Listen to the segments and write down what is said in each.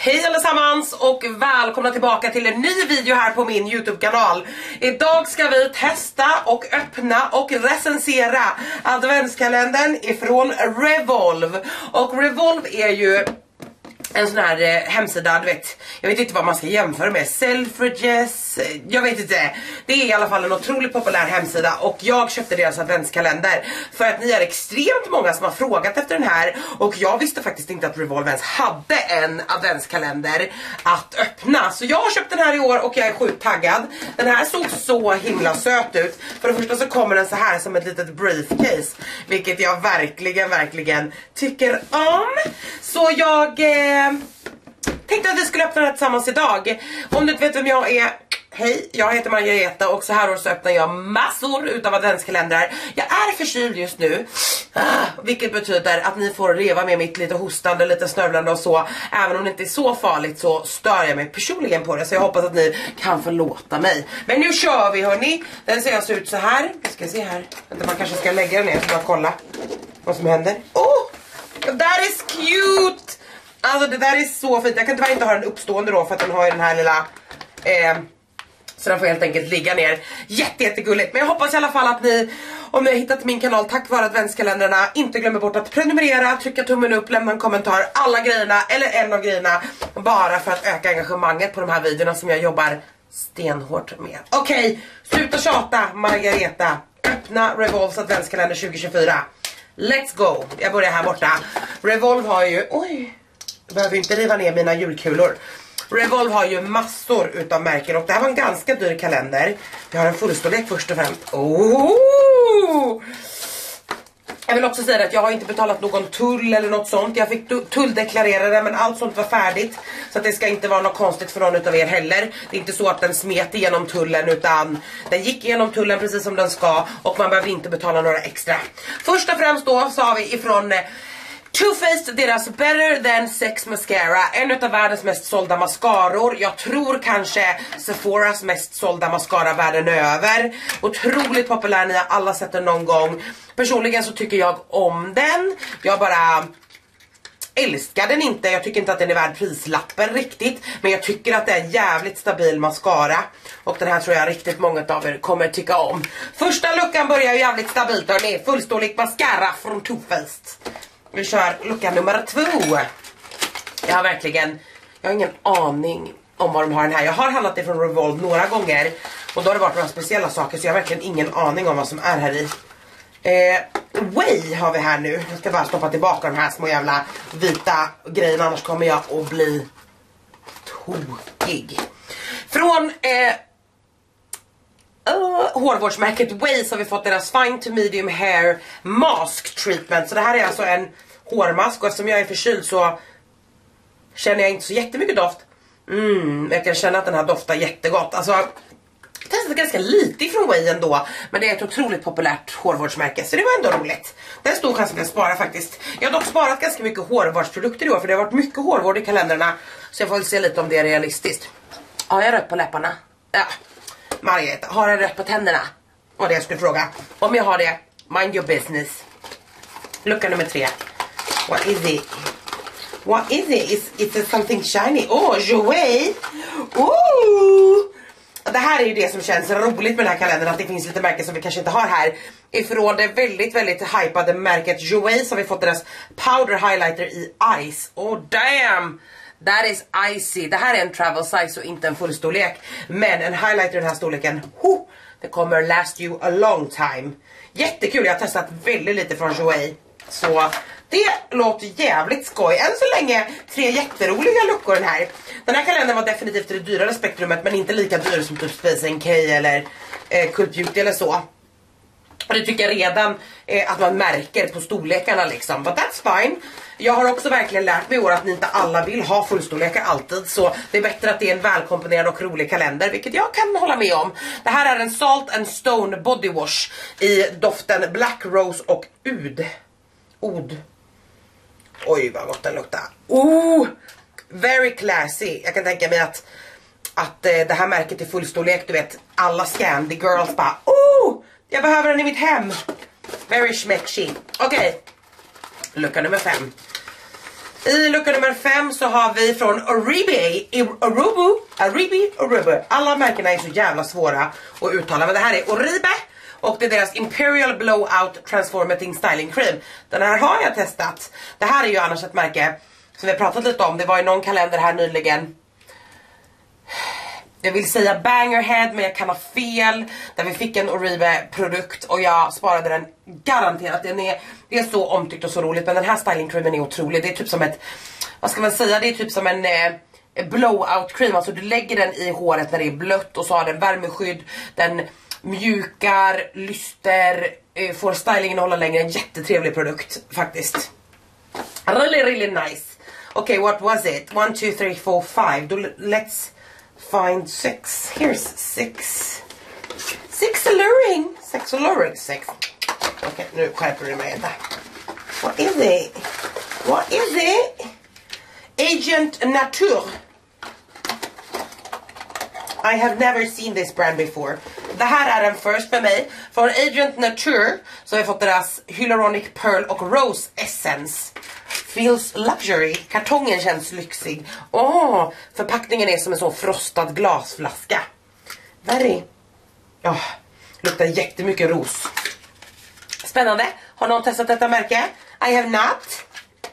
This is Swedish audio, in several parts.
Hej allesammans och välkomna tillbaka till en ny video här på min YouTube-kanal. Idag ska vi testa och öppna och recensera adventskalendern ifrån Revolve. Och Revolve är ju en sån här hemsida, du vet, jag vet inte vad man ska jämföra med, Selfridges, jag vet inte. Det är i alla fall en otroligt populär hemsida och jag köpte deras adventskalender för att ni är extremt många som har frågat efter den här. Och jag visste faktiskt inte att Revolve ens hade en adventskalender att öppna. Så jag har köpt den här i år och jag är sjukt taggad. Den här såg så himla söt ut. För det första så kommer den så här som ett litet briefcase, vilket jag verkligen tycker om. Så jag tänkte att vi skulle öppna den här tillsammans idag. Om du inte vet vem jag är, hej, jag heter Margareta och så här år så öppnar jag massor utav adventskalendrar. Jag är förkyld just nu, vilket betyder att ni får leva med mitt lite hostande, lite snörvlande och så. Även om det inte är så farligt så stör jag mig personligen på det, så jag hoppas att ni kan förlåta mig. Men nu kör vi, hörni. Den ser alltså ut så här. Jag ska se här, man kanske ska lägga den ner så jag kolla vad som händer. That is cute! Alltså det där är så fint. Jag kan tyvärr inte ha den uppstående då för att den har ju den här lilla så den får helt enkelt ligga ner. Jättegulligt. Men jag hoppas i alla fall att ni, om ni har hittat min kanal tack vare adventskalendrarna, inte glömmer bort att prenumerera, trycka tummen upp, lämna en kommentar, alla grejerna eller en av grejerna, bara för att öka engagemanget på de här videorna som jag jobbar stenhårt med. Okej, sluta tjata Margareta. Öppna Revolves adventskalender 2024. Let's go. Jag börjar här borta. Revolve har ju, behöver inte riva ner mina julkulor. Revolve har ju massor utav märken och det här var en ganska dyr kalender. Vi har en fullstorlek först och främst. Jag vill också säga att jag har inte betalat någon tull eller något sånt. Jag fick tulldeklarera det, men allt sånt var färdigt. Så att det ska inte vara något konstigt för någon utav er heller. Det är inte så att den smet igenom tullen, utan den gick igenom tullen precis som den ska. Och man behöver inte betala några extra. Först och främst då så har vi ifrån Too Faced deras Better Than Sex Mascara. En av världens mest sålda mascaror. Jag tror kanske Sephoras mest sålda mascara världen över. Otroligt populär, ni har alla sett den någon gång. Personligen så tycker jag om den. Jag bara älskar den inte. Jag tycker inte att den är värd prislappen riktigt. Men jag tycker att det är en jävligt stabil mascara. Och den här tror jag riktigt många av er kommer tycka om. Första luckan börjar ju jävligt stabilt. Den är fullstålig mascara från Too Faced. Vi kör lucka nummer 2. Jag har ingen aning om vad de har den här. Jag har handlat ifrån Revolve några gånger och då har det varit några speciella saker, så jag har verkligen ingen aning om vad som är här i. Way har vi här nu. Jag ska bara stoppa tillbaka de här små jävla vita grejerna, annars kommer jag att bli tokig. Från hårvårdsmärket Way så har vi fått deras Fine to Medium Hair Mask Treatment. Så det här är alltså en hårmask, och eftersom jag är förkyld så känner jag inte så jättemycket doft. Jag kan känna att den här doftar jättegott. Alltså, jag testade ganska lite ifrån Way ändå, men det är ett otroligt populärt hårvårdsmärke, så det var ändå roligt. Det är en stor chans att jag sparar faktiskt. Jag har dock sparat ganska mycket hårvårdsprodukter i år, för det har varit mycket hårvård i kalendrarna. Så jag får väl se lite om det är realistiskt. Har jag rött på läpparna? Ja. Margareta, har jag rött på tänderna? Och det jag skulle fråga. Om jag har det, mind your business. Lucka nummer 3. What is it? What is it? Is it something shiny? Jouet! Det här är ju det som känns roligt med den här kalendern, att det finns lite märken som vi kanske inte har här. Ifrån det väldigt hypade märket Jouet så har vi fått deras powder highlighter i Ice. Damn! That is icy. Det här är en travel size och inte en fullstorlek. Men en highlighter i den här storleken, det kommer last you a long time. Jättekul, jag har testat väldigt lite från Jouet. Så det låter jävligt skoj. Än så länge 3 jätteroliga luckor den här. Den här kalendern var definitivt det dyrare spektrumet, men inte lika dyr som typ Space NK eller Cult Beauty eller så. Och det tycker jag redan att man märker på storlekarna liksom. But that's fine. Jag har också verkligen lärt mig i år att ni inte alla vill ha fullstorlekar alltid. Så det är bättre att det är en välkomponerad och rolig kalender, vilket jag kan hålla med om. Det här är en Salt and Stone Body Wash i doften Black Rose och Oud. Oj vad gott den luktar. Very classy. Jag kan tänka mig att det här märket är fullstorlek. Du vet, alla Scandi girls bara jag behöver den i mitt hem. Very schmeckzy. Okej. Lucka nummer 5. I lucka nummer 5 så har vi från Oribe. Alla märkena är så jävla svåra att uttala, men det här är Oribe. Och det är deras Imperial Blowout Transformating Styling Cream. Den här har jag testat. Det här är ju annars ett märke som vi har pratat lite om. Det var i någon kalender här nyligen. Jag vill säga Bangerhead, men jag kan ha fel. Där vi fick en Oribe produkt och jag sparade den garanterat. Det är så omtyckt och så roligt. Men den här styling creamen är otrolig. Det är typ som ett, vad ska man säga, det är typ som en blowout cream. Alltså du lägger den i håret när det är blött och så har den värmeskydd. Den mjukar, lyster, får stylingen att hålla längre. En jättetrevlig produkt faktiskt. Really nice. Okay, what was it? 1, 2, 3, 4, 5. Let's find 6. Here's 6. 6 alluring. 6. Okay, nu skärper du mig där. What is it? Agent Nature. I have never seen this brand before. Det här är den först för mig. Från Agent Nature så har vi fått deras Hyaluronic Pearl och Rose Essence. Feels luxury. Kartongen känns lyxig. Förpackningen är som en sån frostad glasflaska. Very. Luktar jättemycket ros. Spännande. Har någon testat detta märke? I have not.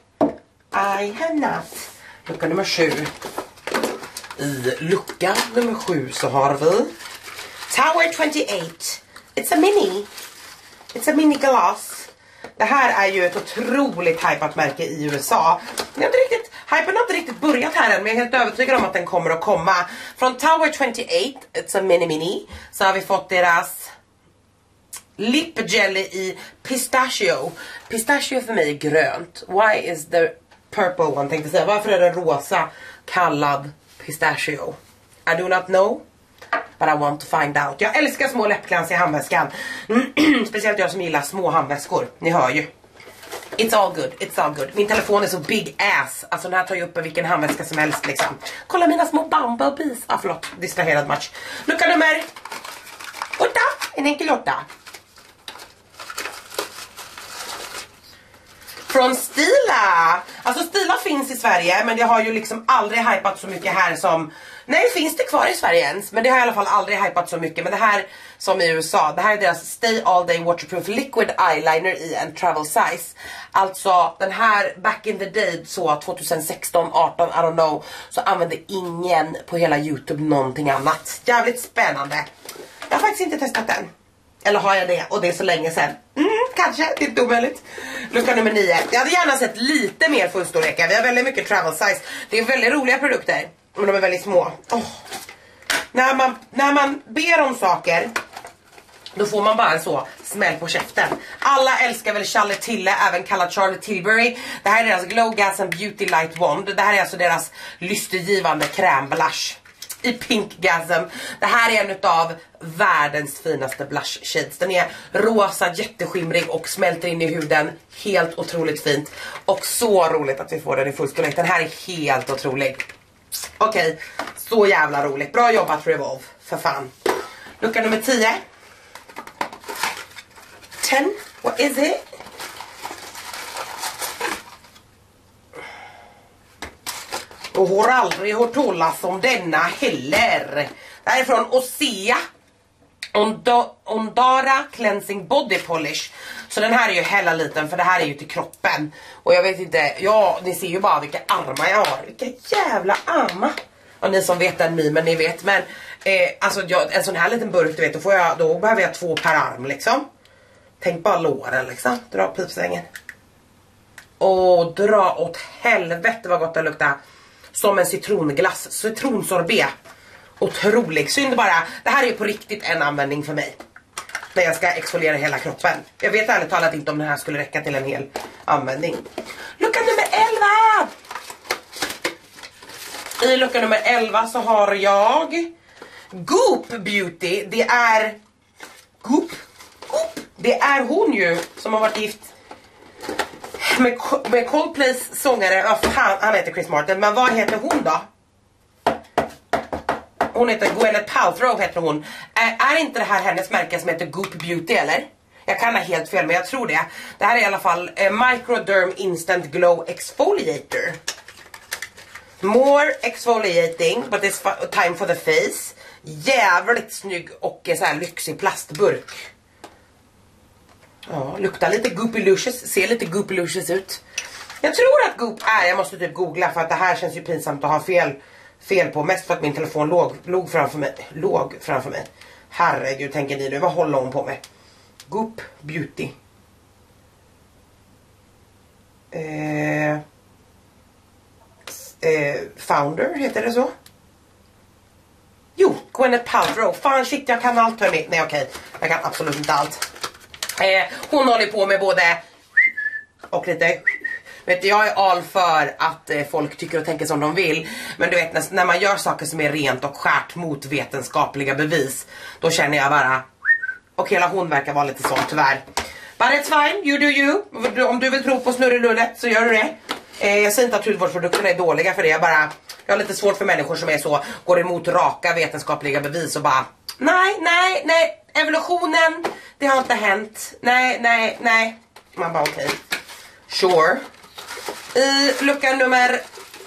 Lucka nummer 7. I lucka nummer 7 så har vi Tower 28. It's a mini glass. Det här är ju ett otroligt hypat märke i USA. Hypen har inte riktigt börjat här än, men jag är helt övertygad om att den kommer att komma. Från Tower 28, it's a mini, så har vi fått deras lip jelly i pistachio. Pistachio för mig är grönt. Why is the purple one, tänkte säga. Varför är det rosa kallad pistachio? I do not know, but I want to find out. Jag älskar små läppglans i handväskan. Speciellt jag som gillar små handväskor. Ni hör ju. It's all good. Min telefon är så big ass. Alltså den här tar ju upp vilken handväska som helst liksom. Kolla mina små bumblebees. Förlåt, distraherad match. Lucka nummer 8. En enkel 8. Från Stila. Alltså Stila finns i Sverige, men det har ju liksom aldrig hypat så mycket här som... Nej, finns det kvar i Sverige ens, men det har i alla fall aldrig hypat så mycket. Men det här som i USA, det här är deras Stay All Day Waterproof Liquid Eyeliner i en travel size. Alltså den här back in the day, så 2016, 18, I don't know, så använde ingen på hela YouTube någonting annat. Jävligt spännande. Jag har faktiskt inte testat den. Eller har jag det? Och det är så länge sedan. Kanske, det är inte omöjligt. Lucka nummer 9. Jag hade gärna sett lite mer fullstorlekar. Vi har väldigt mycket travel size. Det är väldigt roliga produkter. Men de är väldigt små. När man ber om saker, då får man bara en så smäll på käften. Alla älskar väl Charlie Tille, även kallad Charlie Tilbury. Det här är deras Glow Gas and Beauty Light Wand. Det här är alltså deras lystergivande krämblush i Pink Gasm. Det här är en av världens finaste blush shades. Den är rosa, jätteskimrig och smälter in i huden. Helt otroligt fint. Och så roligt att vi får den i fullstorlek. Den här är helt otrolig. Okej, så jävla roligt. Bra jobbat Revolve, för fan. Lucka nummer 10. 10, what is it? Och har aldrig hört talas om denna heller. Det här är från Osea. Ondara Cleansing Body Polish. Så den här är ju hella liten, för det här är ju till kroppen. Och jag vet inte, ni ser ju bara vilka armar jag har. Vilka jävla armar. Och ni som vet den memen, ni vet. Men alltså en sån här liten burk, du vet, då behöver jag 2 per arm liksom. Tänk bara låren liksom. Dra pipsängen. Och dra åt helvete vad gott det luktar. Som en citronglass. Citronsorbet. Otrolig. Synd bara. Det här är ju på riktigt en användning för mig. När jag ska exfoliera hela kroppen. Jag vet ärligt talat inte om den här skulle räcka till en hel användning. Lucka nummer 11. I lucka nummer 11 så har jag Goop Beauty. Det är Goop. Det är hon ju som har varit gift med Coldplays sångare. Han heter Chris Martin. Men vad heter hon då? Hon heter Gwyneth Paltrow, heter hon. Är inte det här hennes märke som heter Goop Beauty, eller? Jag kan ha helt fel, men jag tror det. Det här är i alla fall Microderm Instant Glow Exfoliator. More exfoliating, but it's time for the face. Jävligt snygg och så här lyxig plastburk. Ja, luktar lite Goopylicious, ser lite Goopylicious ut. Jag tror att Goop jag måste typ googla, för att det här känns ju pinsamt att ha fel på. Mest för att min telefon låg framför mig. Herregud, tänker ni nu, vad håller hon på med? Goop Beauty. Founder, heter det så? Jo, Gwyneth Paltrow. Fan shit, jag kan allt, hörni. Nej okej, jag kan absolut inte allt. Hon håller på med både och lite. Vet du, jag är all för att folk tycker och tänker som de vill. Men du vet, när man gör saker som är rent och skärt mot vetenskapliga bevis, då känner jag bara, och hela hon verkar vara lite sån tyvärr. But it's fine, you do you. Om du vill tro på snurrelullet så gör du det. Jag säger inte att hudvårdsprodukterna är dåliga för det. Jag har lite svårt för människor som är så, går emot raka vetenskapliga bevis och bara, nej, evolutionen, det har inte hänt. Nej. Man bara okej. Sure. I lucka nummer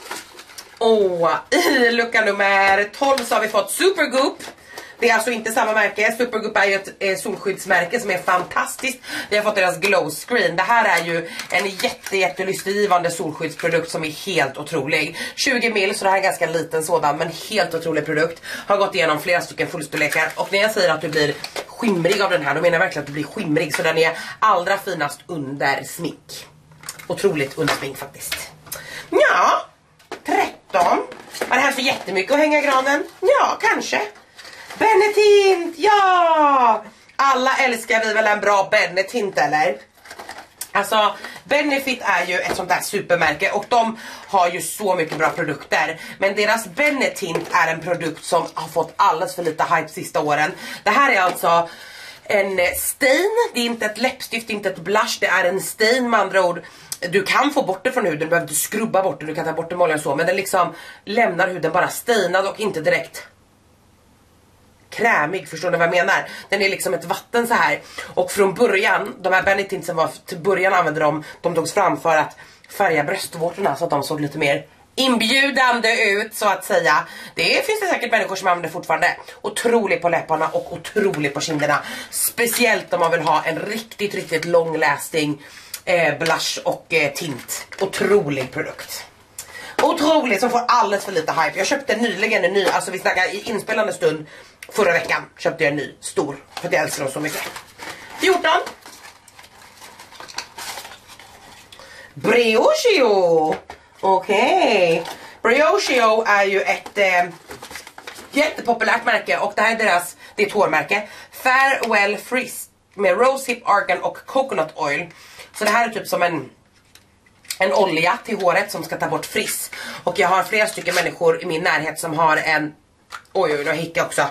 12 så har vi fått Supergoop. Det är alltså inte samma märke. Supergoop är ju ett solskyddsmärke som är fantastiskt. Vi har fått deras glow screen. Det här är ju en jättelystgivande solskyddsprodukt som är helt otrolig. 20 ml, så det här är en ganska liten sådan, men helt otrolig produkt. Har gått igenom flera stycken fullstorlekar. Och när jag säger att du blir skimrig av den här, då menar jag verkligen att du blir skimrig. Så den är allra finast under smink. Otroligt under smink faktiskt. Ja, 13. Var det här så jättemycket att hänga i granen? Ja, kanske. Benetint, ja! Alla älskar vi väl en bra Benetint, eller? Alltså, Benefit är ju ett sånt där supermärke och de har ju så mycket bra produkter. Men deras Benetint är en produkt som har fått alldeles för lite hype sista åren. Det här är alltså en stain, det är inte ett läppstift, inte ett blush, det är en stain med andra ord. Du kan få bort det från huden, du behöver inte skrubba bort det, du kan ta bort det med olja och så. Men den liksom lämnar huden bara stainad och inte direkt krämig, förstår ni vad jag menar? Den är liksom ett vatten så här. Och från början, de här Benetint som var till början använde de togs fram för att färga bröstvårtorna så att de såg lite mer inbjudande ut, så att säga. Det finns det säkert människor som använder fortfarande. Otroligt på läpparna och otroligt på kinderna. Speciellt om man vill ha en riktigt långlasting blush och tint. Otrolig produkt. Otroligt, som får alldeles för lite hype. Jag köpte nyligen en ny, alltså vi snackar i inspelande stund förra veckan köpte jag en ny, stor, för att jag älskar dem så mycket. 14. Briochio. Okej. Briochio är ju ett jättepopulärt märke och det här är det är ett hårmärke. Farewell Frizz med Rose Hip Argan och Coconut Oil. Så det här är typ som en olja till håret som ska ta bort frizz. Och jag har flera stycken människor i min närhet som har en... Oj, jag hickar också.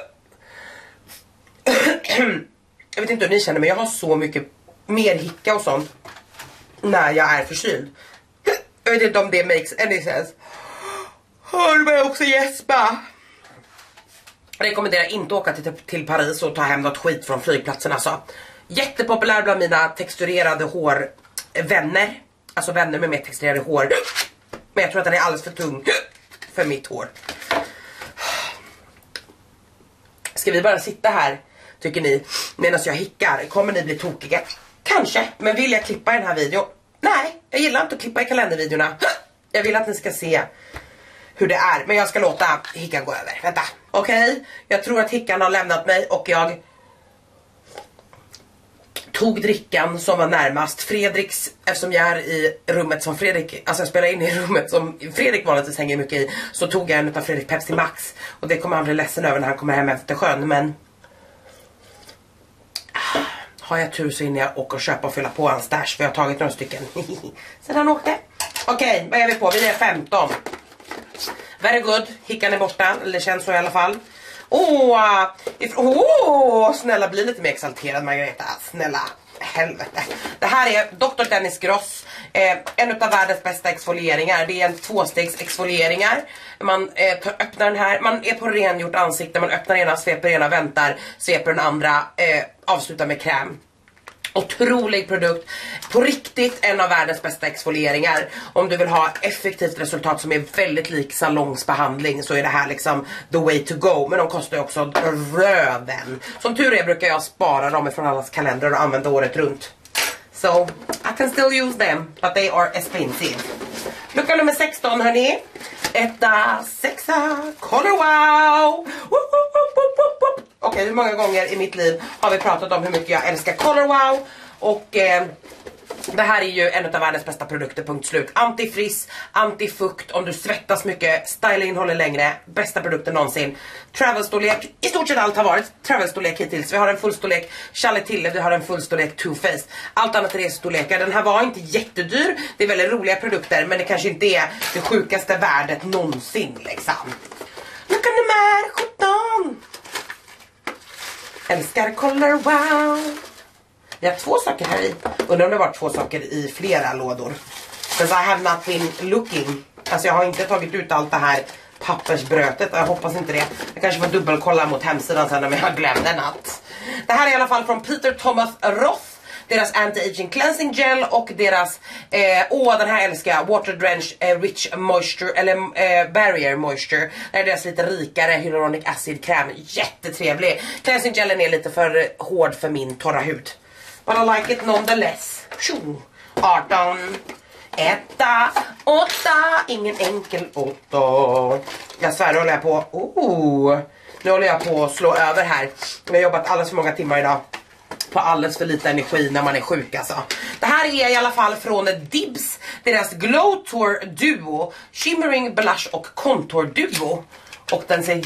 Jag vet inte hur ni känner, men jag har så mycket mer hicka och sånt när jag är förkyld. Jag vet inte om det makes any sense. Hör mig också gäspa. Jag rekommenderar inte att åka till Paris och ta hem något skit från flygplatsen alltså. Jättepopulär bland mina texturerade hårvänner. Alltså vänner med mer texturerade hår. Men jag tror att den är alldeles för tung för mitt hår. Ska vi bara sitta här, tycker ni, medan jag hickar? Kommer ni bli tokiga? Kanske, men vill jag klippa den här videon? Nej, jag gillar inte att klippa i kalendervideorna. Jag vill att ni ska se hur det är. Men jag ska låta hickan gå över. Vänta, okej. Jag tror att hickan har lämnat mig och jag tog drickan som var närmast Fredriks, eftersom jag är i rummet som Fredrik, alltså jag spelar in i rummet som Fredrik vanligtvis hänger mycket i, så tog jag en utav Fredrik Pepsi Max och det kommer han bli ledsen över när han kommer hem efter sjön, men har jag tur så hinner jag åka och köpa och fylla på hans stash, för jag har tagit några stycken sen han åkte. Okej, vad är vi på? Vi är 15. Very good, hickan är borta, eller det känns så i alla fall. Snälla, bli lite mer exalterad, Margareta. Snälla, helvete. Det här är Dr. Dennis Gross, en av världens bästa exfolieringar. Det är en 2-stegs exfolieringar. Man öppnar den här, man är på rengjort ansikte. Man öppnar ena, sveper ena, väntar, sveper den andra, avslutar med kräm. Otrolig produkt. På riktigt en av världens bästa exfolieringar. Om du vill ha effektivt resultat som är väldigt lik salongsbehandling så är det här liksom the way to go. Men de kostar ju också röven. Som tur är brukar jag spara dem ifrån allas kalendrar och använda året runt. So I can still use them, but they are expensive. Lucka nummer 16 hörni. Etta, sexa, Color Wow. Okej, hur många gånger i mitt liv har vi pratat om hur mycket jag älskar Color Wow. Och det här är ju en av världens bästa produkter, punkt slut. Antifriss, antifukt, om du svettas mycket, styling håller längre. Bästa produkten någonsin. Travel-storlek, i stort sett allt har varit travel-storlek hittills. Vi har en fullstorlek Charlotte Tilly, vi har en fullstorlek Too Faced. Allt annat är resestorlekar. Den här var inte jättedyr, det är väldigt roliga produkter. Men det kanske inte är det sjukaste värdet någonsin liksom. Lucka nummer 17. Älskar Color Wow. Jag har 2 saker här i. Undrar om det var 2 saker i flera lådor. Because I have not been looking. Alltså jag har inte tagit ut allt det här pappersbrötet. Jag hoppas inte det. Jag kanske får dubbelkolla mot hemsidan sen om jag har glömt en natt. Det här är i alla fall från Peter Thomas Roth. Deras anti-aging cleansing gel och deras den här älskar jag, water drench rich moisture eller barrier moisture. Det är deras lite rikare hyaluronic acid kräm. Jättetrevlig. Cleansing gelen är lite för hård för min torra hud. But I like it nonetheless. 18, 1, 8, ingen enkel 8. Jag svär, håller jag på. Nu håller jag på att slå över här. Jag har jobbat alldeles för många timmar idag. På alldeles för lite energi när man är sjuk alltså. Det här är i alla fall från Dibs. Deras Glow Tour Duo. Shimmering Blush och Contour Duo. Och den ser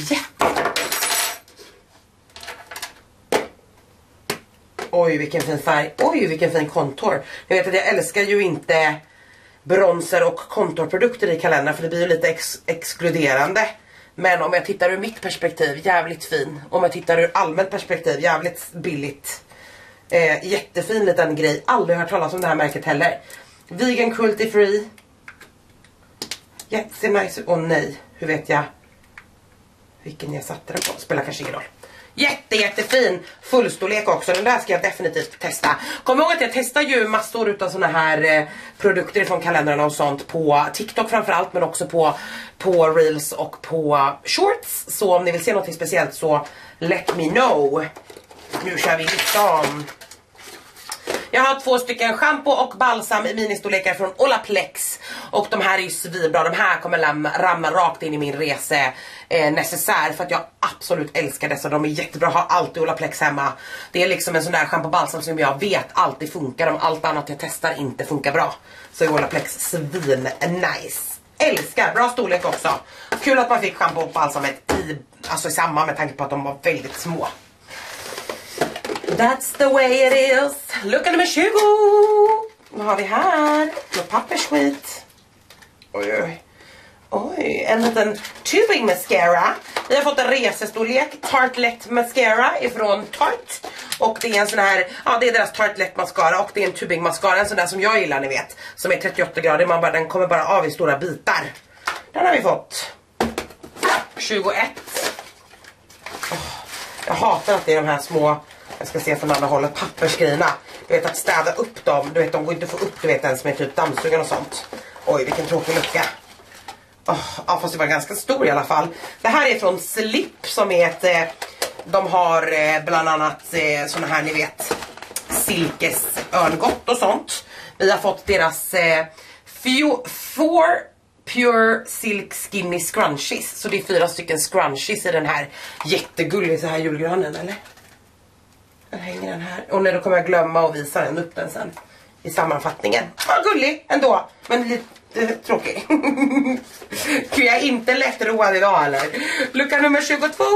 Oj vilken fin färg. Oj vilken fin kontor. Jag vet att jag älskar ju inte bronzer och kontorprodukter i kalendern. För det blir ju lite exkluderande. Men om jag tittar ur mitt perspektiv, jävligt fin. Om jag tittar ur allmänt perspektiv, jävligt billigt. Jättefin liten grej. Aldrig hört talas om det här märket heller. Vegan cruelty free. Jättenice. Åh nej, hur vet jag vilken jag satte den på? Spelar kanske ingen roll. Jättefin fullstorlek också. Den där ska jag definitivt testa. Kom ihåg att jag testar ju massor utav såna här produkter från kalendrarna och sånt på TikTok framförallt, men också på Reels och på Shorts. Så om ni vill se något speciellt så let me know. Nu kör vi liksom. Jag har 2 stycken shampoo och balsam i ministorlekar från Olaplex. Och de här är ju svinbra. De här kommer ramla rakt in i min rese necessär. För att jag absolut älskar dessa. De är jättebra. Har alltid Olaplex hemma. Det är liksom en sån där shampoo och balsam som jag vet alltid funkar. Om allt annat jag testar inte funkar bra. Så är Olaplex svin nice. Älskar. Bra storlek också. Kul att man fick shampoo och balsamet i samma med tanke på att de var väldigt små. That's the way it is. Lucka nummer 20. Vad har vi här? Något pappersskit. Oj, en liten tubing mascara. Vi har fått en resestorlek Tartelette mascara ifrån Tarte. Och det är en sån här, ja det är deras Tartelette mascara. Och det är en tubing mascara, en sån där som jag gillar ni vet. Som är 38 grader, den kommer bara av i stora bitar. Den har vi fått 21. Jag hatar att det är de här små, jag ska se från andra hållet, pappersgrejerna. Du vet att städa upp dem, du vet de går inte att få upp, du vet ens med typ dammsugaren och sånt. Oj vilken tråkig lucka. Ja fast det var ganska stor i alla fall. Det här är från Slip som är ett, de har bland annat såna här ni vet silkesörngott och sånt. Vi har fått deras 4 Pure Silk Skinny Scrunchies. Så det är 4 stycken scrunchies i den här. Jättegullig så här julgranen eller? Den hänger den här. Och nu kommer jag glömma att visa den upp den sen i sammanfattningen. Gullig ändå, men lite tråkig. Jag är inte lättroad idag eller? Lucka nummer 22.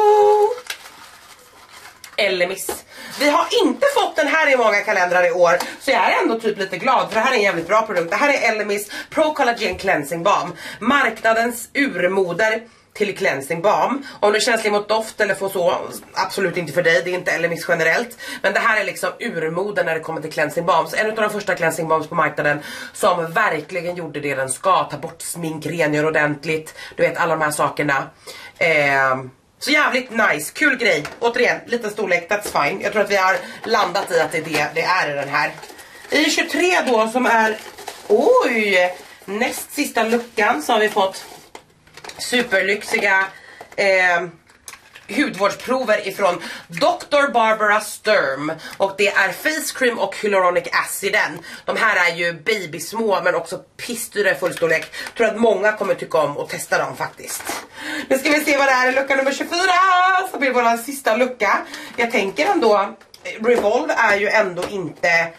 Elemis. Vi har inte fått den här i många kalendrar i år. Så jag är ändå typ lite glad. För det här är en jävligt bra produkt. Det här är Elemis Pro Collagen Cleansing Balm. Marknadens urmoder till cleansing balm. Om du är känslig mot doft eller får så, absolut inte för dig. Det är inte Elemis generellt. Men det här är liksom urmoden när det kommer till cleansing balms. En av de första cleansing balms på marknaden som verkligen gjorde det den ska. Ta bort smink, rengör ordentligt. Du vet alla de här sakerna. Så jävligt nice, kul grej. Återigen, liten storlek, that's fine. Jag tror att vi har landat i att det är den här. I 23 då som är, oj, näst sista luckan så har vi fått superlyxiga hudvårdsprover ifrån Dr. Barbara Sturm. Och det är face cream och hyaluronic aciden. De här är ju babysmå men också pissdyra i fullstorlek. Tror att många kommer tycka om och testa dem faktiskt. Nu ska vi se vad det är i lucka nummer 24. Så blir det vår sista lucka. Jag tänker ändå, Revolve är ju ändå inte,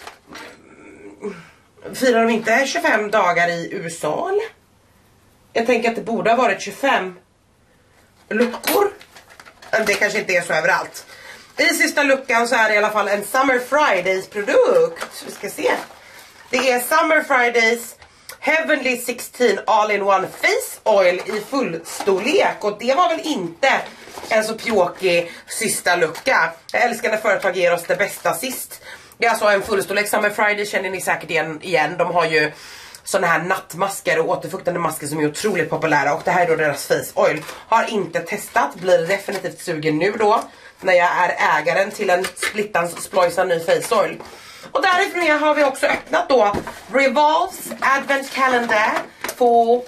firar de inte 25 dagar i USA eller? Jag tänker att det borde ha varit 25 luckor. Det kanske inte är så överallt. I sista luckan så är det i alla fall en Summer Fridays produkt. Vi ska se. Det är Summer Fridays Heavenly 16 All-in-One Face Oil i fullstorlek. Och det var väl inte en så pjåkig sista lucka. Jag älskar när företag ger oss det bästa sist. Det är alltså en fullstorlek Summer Friday, känner ni säkert igen. De har ju sådana här nattmasker och återfuktande masker som är otroligt populära. Och det här är då deras face oil. Har inte testat, blir definitivt sugen nu då. När jag är ägaren till en splittans splojsad ny face oil. Och därifrån har vi också öppnat då Revolves Advent Calendar för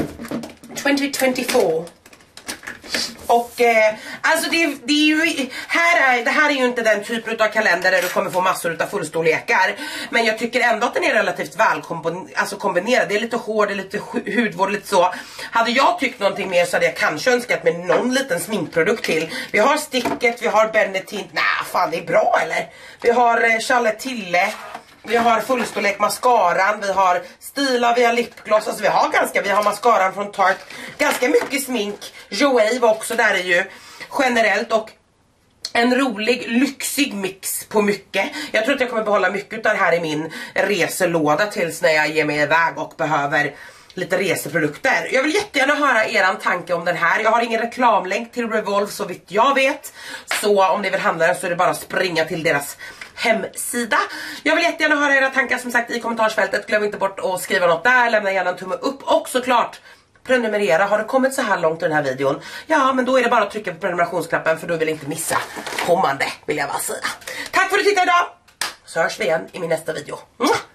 2024. Och alltså det är ju, det här är ju inte den typen av kalender där du kommer få massor av fullstorlekar. Men jag tycker ändå att den är relativt väl kombinerad. Det är lite hård, det är lite hudvård, lite så. Hade jag tyckt någonting mer så hade jag kanske önskat med någon liten sminkprodukt till. Vi har sticket, vi har Benetint. Nej, fan det är bra eller? Vi har Charlotte Tilly. Vi har fullstorlek mascaran, vi har Stila, vi har lipgloss, alltså vi har mascaran från Tarte, ganska mycket smink. Joey var också där är ju generellt och en rolig, lyxig mix på mycket. Jag tror att jag kommer behålla mycket av det här i min reselåda tills när jag ger mig iväg och behöver lite reseprodukter. Jag vill jättegärna höra eran tanke om den här. Jag har ingen reklamlänk till Revolve så vitt jag vet. Så om ni vill handla den så är det bara att springa till deras hemsida. Jag vill jättegärna höra era tankar som sagt i kommentarsfältet. Glöm inte bort att skriva något där. Lämna gärna en tumme upp och såklart prenumerera. Har det kommit så här långt i den här videon? Ja, men då är det bara att trycka på prenumerationsknappen för då vill jag inte missa kommande, vill jag bara säga. Tack för att du tittade idag. Så hörs vi igen i min nästa video.